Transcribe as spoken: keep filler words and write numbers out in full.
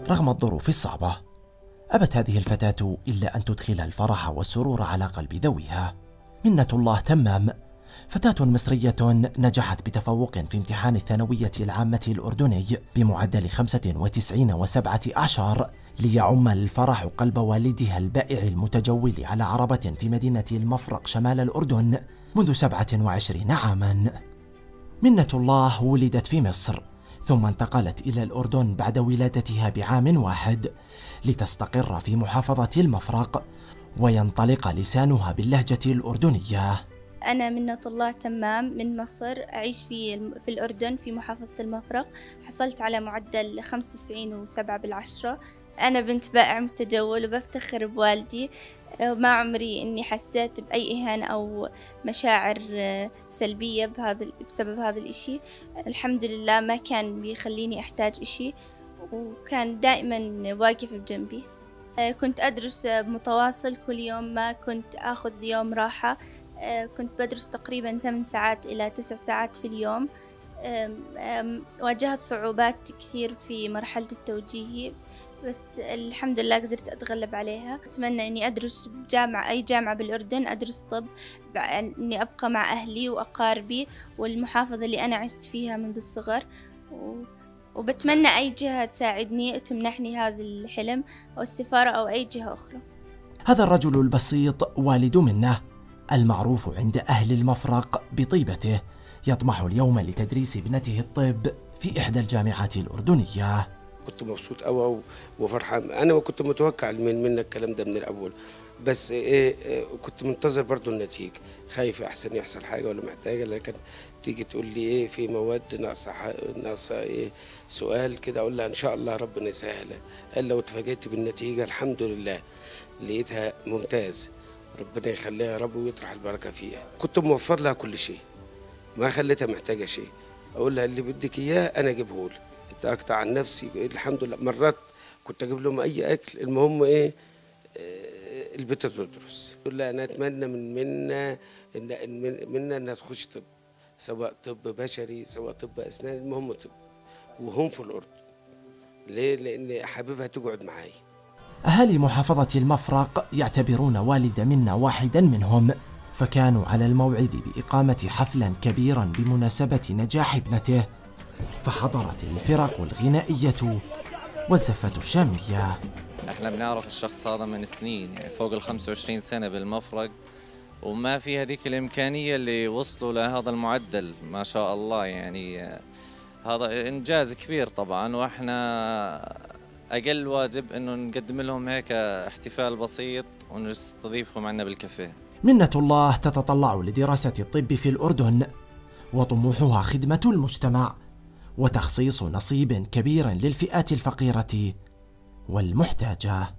رغم الظروف الصعبة أبت هذه الفتاة إلا أن تدخل الفرح والسرور على قلب ذويها. منة الله تمام فتاة مصرية نجحت بتفوق في امتحان الثانوية العامة الأردني بمعدل خمسة وتسعين وسبعة أعشار ليعم الفرح قلب والدها البائع المتجول على عربة في مدينة المفرق شمال الأردن منذ سبعة وعشرين عاما. منة الله ولدت في مصر ثم انتقلت إلى الأردن بعد ولادتها بعام واحد لتستقر في محافظة المفرق وينطلق لسانها باللهجة الأردنية. أنا منة الله تمام من مصر، أعيش في في الأردن في محافظة المفرق. حصلت على معدل خمسة وتسعين وسبعة بالعشرة. أنا بنت بائع متجول وبفتخر بوالدي. ما عمري إني حسيت بأي إهانة أو مشاعر سلبية بهذا بسبب هذا الإشي. الحمد لله ما كان بيخليني أحتاج إشي وكان دائما واقف بجنبي. كنت أدرس متواصل كل يوم، ما كنت أخذ يوم راحة. كنت بدرس تقريبا ثمان ساعات إلى تسع ساعات في اليوم. واجهت صعوبات كثير في مرحلة التوجيهي بس الحمد لله قدرت أتغلب عليها. أتمنى أني أدرس بجامعة أي جامعة بالأردن، أدرس طب، أني أبقى مع أهلي وأقاربي والمحافظة اللي أنا عشت فيها منذ الصغر، وبتمنى أي جهة تساعدني تمنحني هذا الحلم أو السفارة أو أي جهة أخرى. هذا الرجل البسيط والد منة المعروف عند أهل المفرق بطيبته يطمح اليوم لتدريس ابنته الطب في إحدى الجامعات الأردنية. كنت مبسوط قوي وفرحان. أنا كنت متوقع من منك الكلام ده من الأول، بس إيه, إيه كنت منتظر برضو النتيجة، خايف أحسن يحصل حاجة ولا محتاجة، لكن تيجي تقول لي إيه في مواد ناقصة ناقصة إيه سؤال كده، أقول لها إن شاء الله ربنا يسهلها. قال لو اتفاجئت بالنتيجة الحمد لله لقيتها ممتاز، ربنا يخليها يا رب ويطرح البركة فيها. كنت موفر لها كل شيء، ما خليتها محتاجة شيء. أقول لها اللي بدك إياه أنا أجيبه لك، أقطع عن نفسي الحمد لله. مرات كنت أجيب لهم أي أكل، المهم إيه البنت تدرس. أقول لها أنا أتمنى من منا إن منا إنها تخش طب، سواء طب بشري سواء طب أسنان، المهم طب، وهم في الأردن. ليه؟ لأن حاببها تقعد معايا. أهالي محافظة المفرق يعتبرون والد منة واحدا منهم، فكانوا على الموعد بإقامة حفلا كبيرا بمناسبة نجاح ابنته، فحضرت الفرق الغنائية والزفة الشامية. احنا بنعرف الشخص هذا من سنين، يعني فوق ال خمسة وعشرين سنة بالمفرق، وما في هذيك الإمكانية اللي وصلوا لهذا المعدل ما شاء الله. يعني هذا إنجاز كبير طبعا، واحنا أقل واجب إنه نقدم لهم هيك احتفال بسيط ونستضيفهم عنا بالكافيه. منة الله تتطلع لدراسة الطب في الأردن وطموحها خدمة المجتمع وتخصيص نصيب كبير للفئات الفقيرة والمحتاجة.